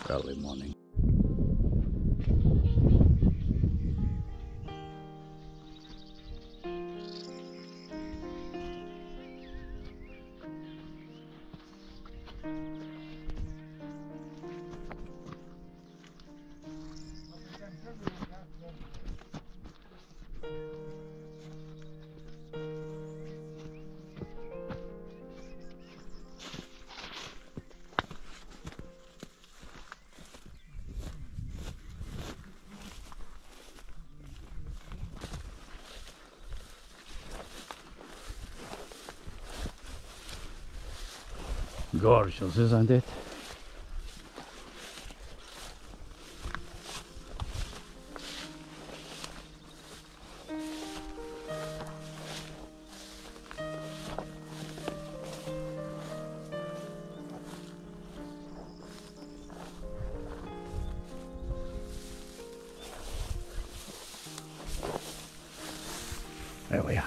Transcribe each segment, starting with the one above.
early morning. Gorgeous, isn't it? There we are.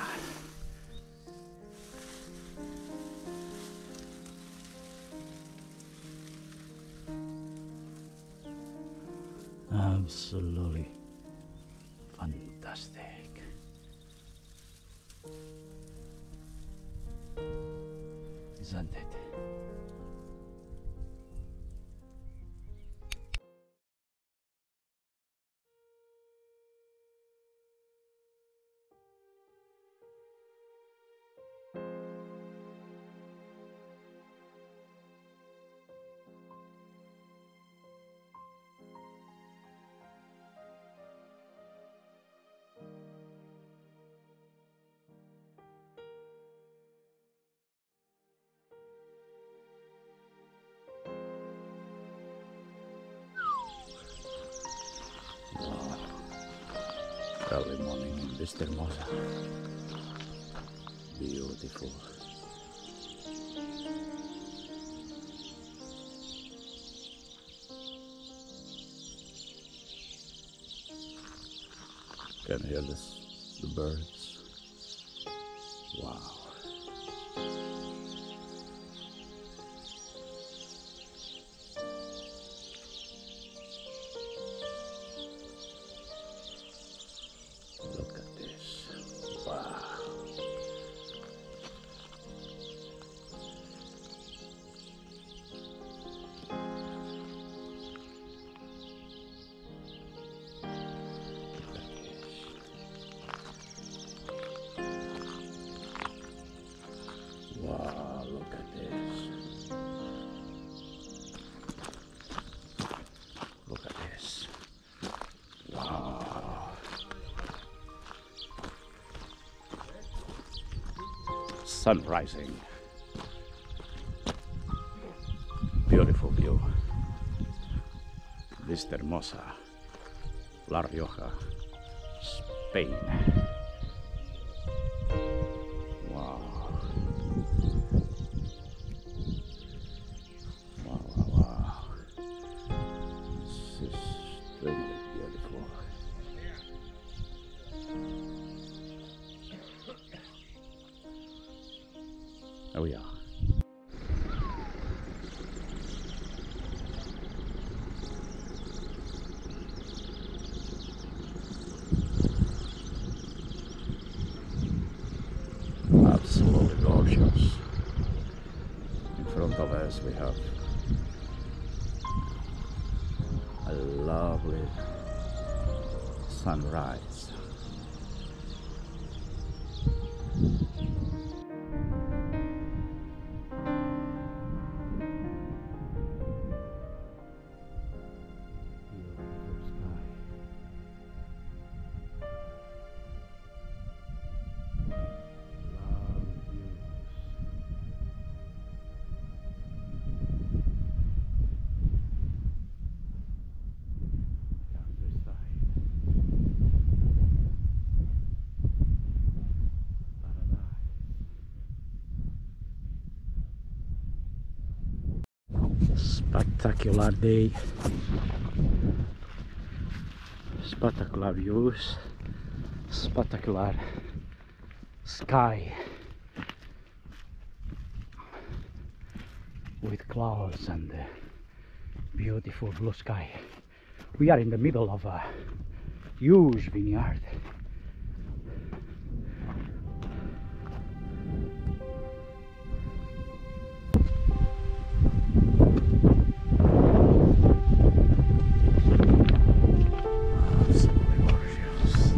Absolutely fantastic. Isn't it? Early morning in Vistermosa. Beautiful. Can hear the birds. Wow. Look at this. Wow. Wow, look at this. Look at this. Wow. Sun rising. Beautiful view. Vistermosa, La Rioja, Spain. Wow. Wow, wow, wow. This is extremely beautiful. There we are. Absolutely gorgeous. In front of us we have a lovely sunrise. Spectacular day, spectacular views, spectacular sky with clouds and Beautiful blue sky. We are in the middle of a huge vineyard. Absolutely gorgeous.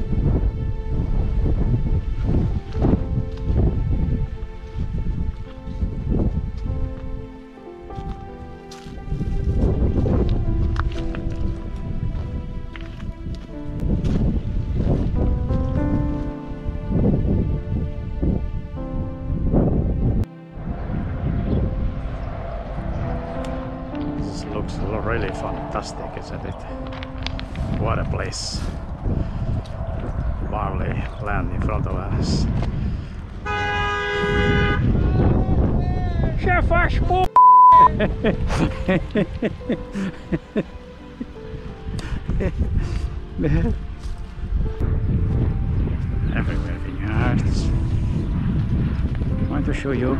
This looks really fantastic, isn't it? What a place. Barley land in front of us. Chefaspo! Everywhere vineyards. I want to show you.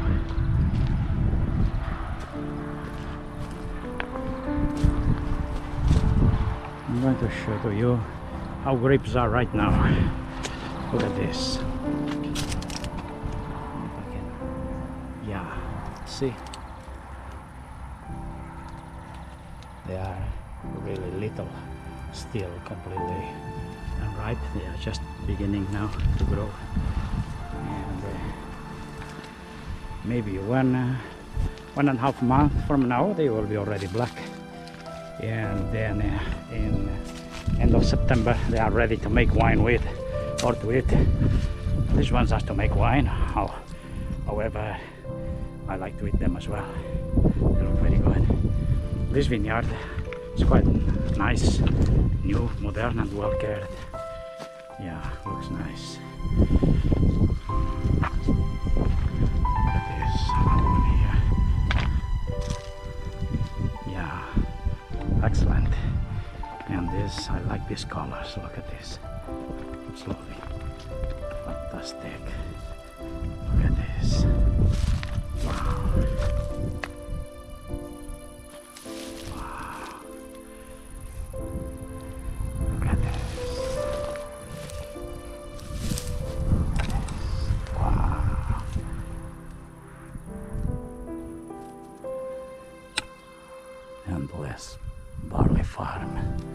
I'm going to show to you how grapes are right now. Look at this. Yeah, see? They are really little, still completely unripe. They are just beginning now to grow. And maybe 1.5 months from now they will be already black. And then in end of September they are ready to make wine with or to eat. These ones are to make wine. However, I like to eat them as well. They look very good. This vineyard is quite nice, new, modern and well cared. Yeah, looks nice. Look at this alone here. Yeah, excellent. And this, I like these colors. Look at this. It's lovely. Fantastic. Look at this. Wow. Wow. Look at this. Wow. Endless barley farm.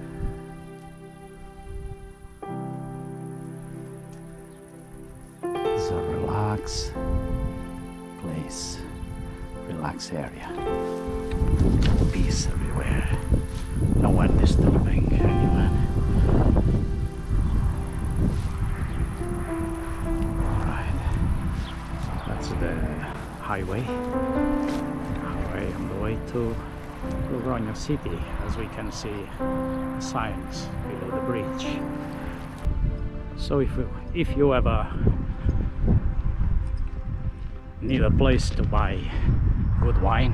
It's a relaxed place, relaxed area. Peace everywhere. No one disturbing anyone. Alright. That's the highway. Highway on the way to Gopro city, as we can see the signs below the bridge. So if you ever need a place to buy good wine,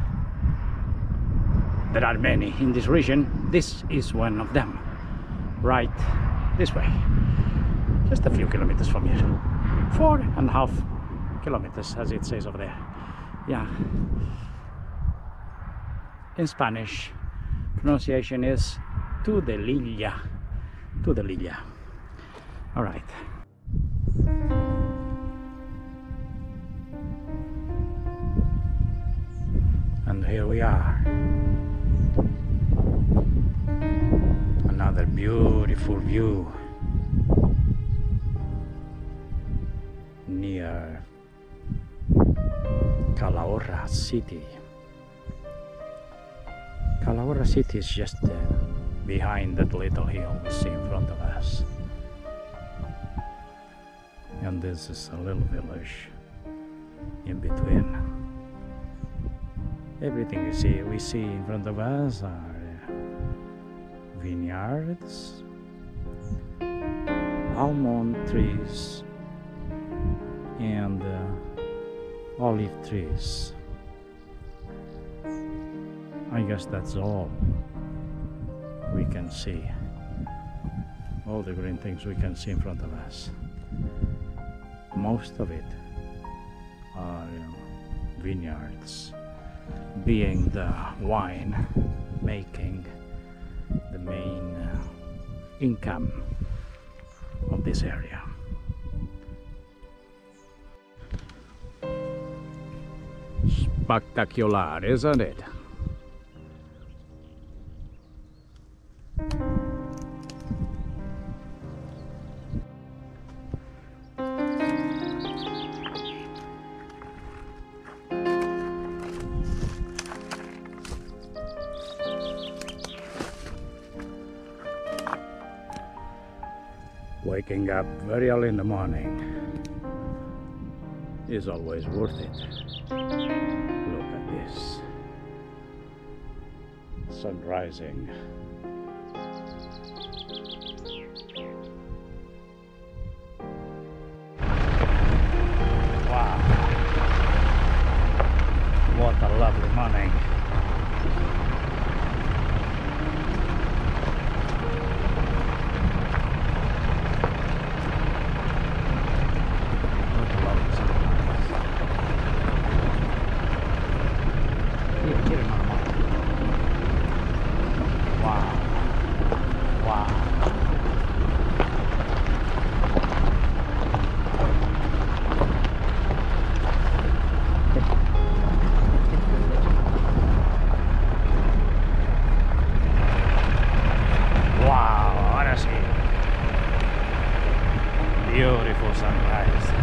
there are many in this region. This is one of them, right this way, just a few kilometers from here. 4.5 kilometers, as it says over there. Yeah. In Spanish, pronunciation is Tudelilla. Tudelilla. All right. And here we are. Another beautiful view near Calahorra city. Calahorra city is just behind that little hill we see in front of us. And this is a little village in between. Everything we see in front of us are vineyards, almond trees, and olive trees. I guess that's all we can see. All the green things we can see in front of us. Most of it are vineyards. being the wine making the main income of this area. Spectacular, isn't it? Waking up very early in the morning is always worth it. Look at this. Sun rising. Wow. What a lovely morning. Beautiful sunrise.